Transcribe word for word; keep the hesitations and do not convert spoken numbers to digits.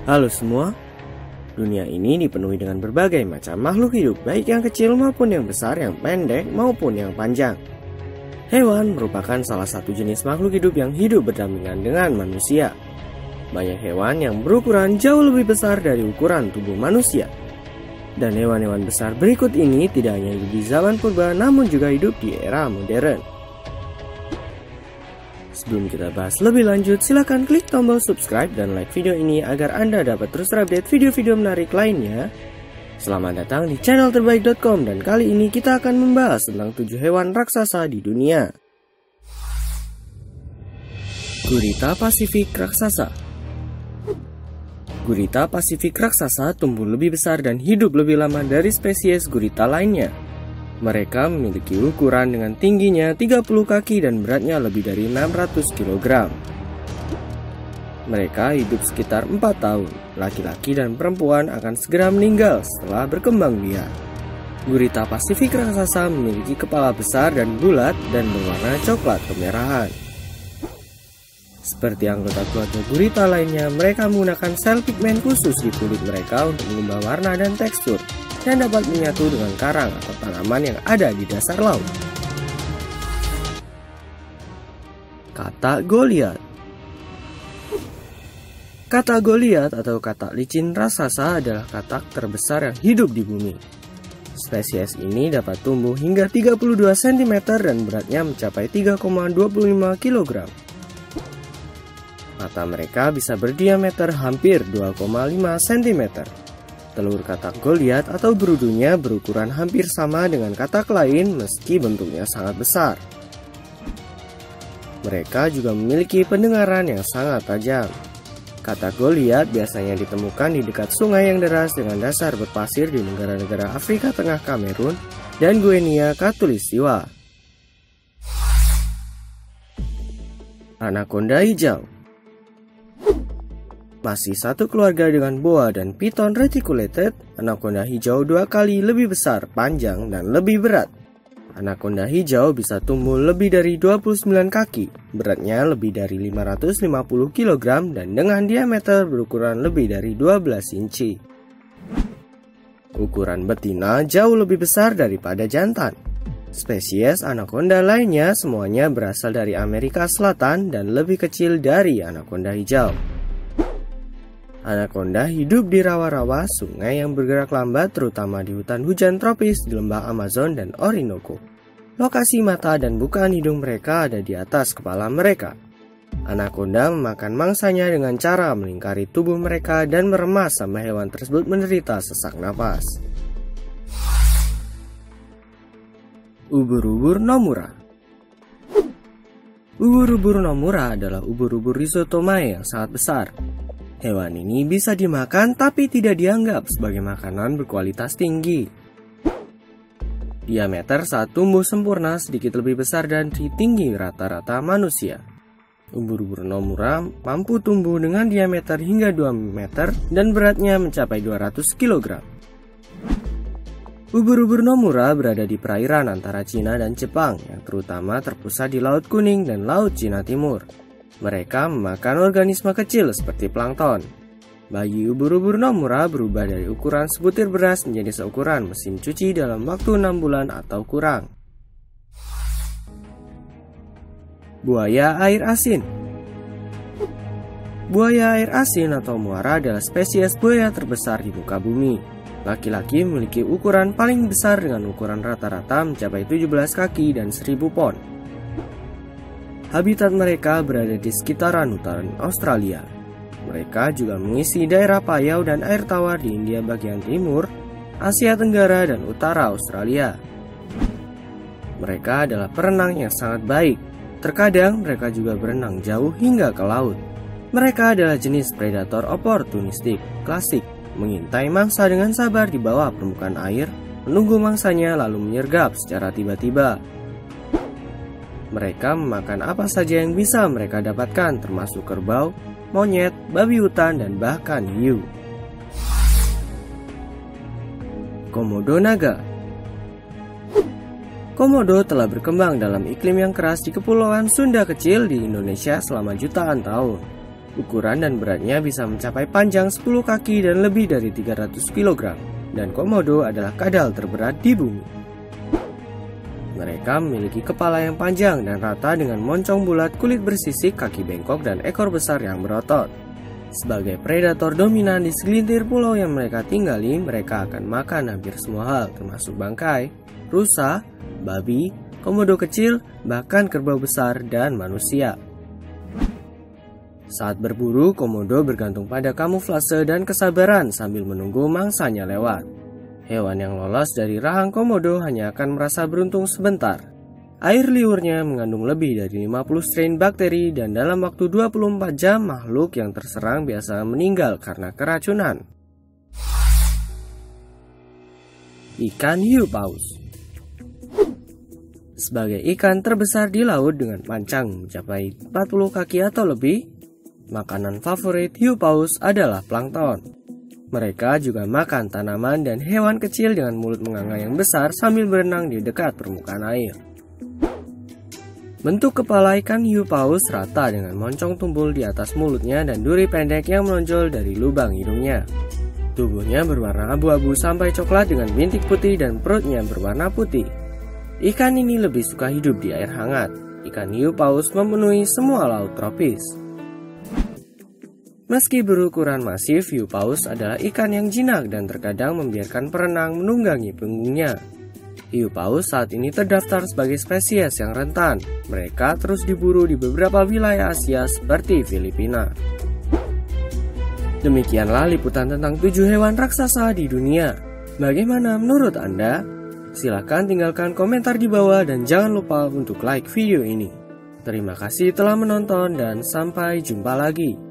Halo semua, dunia ini dipenuhi dengan berbagai macam makhluk hidup, baik yang kecil maupun yang besar, yang pendek maupun yang panjang. Hewan merupakan salah satu jenis makhluk hidup yang hidup berdampingan dengan manusia. Banyak hewan yang berukuran jauh lebih besar dari ukuran tubuh manusia. Dan hewan-hewan besar berikut ini tidak hanya hidup di zaman purba, namun juga hidup di era modern. Sebelum kita bahas lebih lanjut, silakan klik tombol subscribe dan like video ini agar Anda dapat terus terupdate video-video menarik lainnya. Selamat datang di channel terbaik dot com, dan kali ini kita akan membahas tentang tujuh hewan raksasa di dunia. Gurita Pasifik Raksasa. Gurita Pasifik raksasa tumbuh lebih besar dan hidup lebih lama dari spesies gurita lainnya. Mereka memiliki ukuran dengan tingginya tiga puluh kaki dan beratnya lebih dari enam ratus kilogram. Mereka hidup sekitar empat tahun. Laki-laki dan perempuan akan segera meninggal setelah berkembang biak. Gurita Pasifik raksasa memiliki kepala besar dan bulat dan berwarna coklat kemerahan. Seperti anggota keluarga gurita lainnya, mereka menggunakan sel pigmen khusus di kulit mereka untuk mengubah warna dan tekstur, dan dapat menyatu dengan karang atau tanaman yang ada di dasar laut. Katak Goliath. Katak Goliath atau katak licin raksasa adalah katak terbesar yang hidup di bumi. Spesies ini dapat tumbuh hingga tiga puluh dua sentimeter dan beratnya mencapai tiga koma dua lima kilogram. Mata mereka bisa berdiameter hampir dua koma lima sentimeter. Telur katak Goliath atau berudunya berukuran hampir sama dengan katak lain meski bentuknya sangat besar. Mereka juga memiliki pendengaran yang sangat tajam. Katak Goliath biasanya ditemukan di dekat sungai yang deras dengan dasar berpasir di negara-negara Afrika Tengah, Kamerun, dan Guinea Khatulistiwa. Anaconda hijau. Masih satu keluarga dengan boa dan python reticulated, anaconda hijau dua kali lebih besar, panjang, dan lebih berat. Anaconda hijau bisa tumbuh lebih dari dua puluh sembilan kaki, beratnya lebih dari lima ratus lima puluh kilogram, dan dengan diameter berukuran lebih dari dua belas inci. Ukuran betina jauh lebih besar daripada jantan. Spesies anaconda lainnya semuanya berasal dari Amerika Selatan dan lebih kecil dari anaconda hijau. Anaconda hidup di rawa-rawa sungai yang bergerak lambat, terutama di hutan hujan tropis di lembah Amazon dan Orinoco. Lokasi mata dan bukaan hidung mereka ada di atas kepala mereka. Anaconda memakan mangsanya dengan cara melingkari tubuh mereka dan meremas sampai hewan tersebut menderita sesak napas. Ubur-ubur Nomura. Ubur-ubur Nomura adalah ubur-ubur Rhizotomae yang sangat besar. Hewan ini bisa dimakan tapi tidak dianggap sebagai makanan berkualitas tinggi. Diameter saat tumbuh sempurna sedikit lebih besar dari tinggi rata-rata manusia. Ubur-ubur Nomura mampu tumbuh dengan diameter hingga dua meter dan beratnya mencapai dua ratus kilogram. Ubur-ubur Nomura berada di perairan antara Cina dan Jepang yang terutama terpusat di Laut Kuning dan Laut Cina Timur. Mereka memakan organisme kecil seperti plankton. Bayi ubur-ubur Nomura berubah dari ukuran sebutir beras menjadi seukuran mesin cuci dalam waktu enam bulan atau kurang. Buaya air asin. Buaya air asin atau muara adalah spesies buaya terbesar di muka bumi. Laki-laki memiliki ukuran paling besar dengan ukuran rata-rata mencapai tujuh belas kaki dan seribu pon. Habitat mereka berada di sekitaran hutan Australia. Mereka juga mengisi daerah payau dan air tawar di India bagian timur, Asia Tenggara, dan utara Australia. Mereka adalah perenang yang sangat baik. Terkadang mereka juga berenang jauh hingga ke laut. Mereka adalah jenis predator oportunistik klasik, mengintai mangsa dengan sabar di bawah permukaan air, menunggu mangsanya lalu menyergap secara tiba-tiba. Mereka memakan apa saja yang bisa mereka dapatkan, termasuk kerbau, monyet, babi hutan, dan bahkan hiu. Komodo naga. Komodo telah berkembang dalam iklim yang keras di Kepulauan Sunda kecil di Indonesia selama jutaan tahun. Ukuran dan beratnya bisa mencapai panjang sepuluh kaki dan lebih dari tiga ratus kilogram, dan komodo adalah kadal terberat di bumi. Mereka memiliki kepala yang panjang dan rata dengan moncong bulat, kulit bersisik, kaki bengkok, dan ekor besar yang berotot. Sebagai predator dominan di segelintir pulau yang mereka tinggali, mereka akan makan hampir semua hal, termasuk bangkai, rusa, babi, komodo kecil, bahkan kerbau besar, dan manusia. Saat berburu, komodo bergantung pada kamuflase dan kesabaran sambil menunggu mangsanya lewat. Hewan yang lolos dari rahang komodo hanya akan merasa beruntung sebentar. Air liurnya mengandung lebih dari lima puluh strain bakteri dan dalam waktu dua puluh empat jam makhluk yang terserang biasa meninggal karena keracunan. Ikan hiu paus. Sebagai ikan terbesar di laut dengan panjang mencapai empat puluh kaki atau lebih, makanan favorit hiu paus adalah plankton. Mereka juga makan tanaman dan hewan kecil dengan mulut menganga yang besar sambil berenang di dekat permukaan air. Bentuk kepala ikan hiu paus rata dengan moncong tumpul di atas mulutnya dan duri pendek yang menonjol dari lubang hidungnya. Tubuhnya berwarna abu-abu sampai coklat dengan bintik putih dan perutnya berwarna putih. Ikan ini lebih suka hidup di air hangat. Ikan hiu paus memenuhi semua laut tropis. Meski berukuran masif, hiu paus adalah ikan yang jinak dan terkadang membiarkan perenang menunggangi punggungnya. Hiu paus saat ini terdaftar sebagai spesies yang rentan. Mereka terus diburu di beberapa wilayah Asia seperti Filipina. Demikianlah liputan tentang tujuh hewan raksasa di dunia. Bagaimana menurut Anda? Silahkan tinggalkan komentar di bawah dan jangan lupa untuk like video ini. Terima kasih telah menonton dan sampai jumpa lagi.